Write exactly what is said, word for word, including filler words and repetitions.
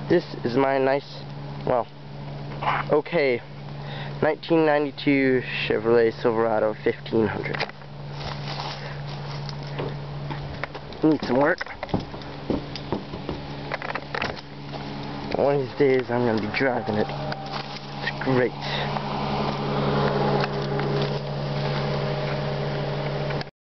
This is my nice, well, okay, nineteen ninety-two Chevrolet Silverado fifteen hundred. Needs some work. One of these days I'm going to be driving it. It's great.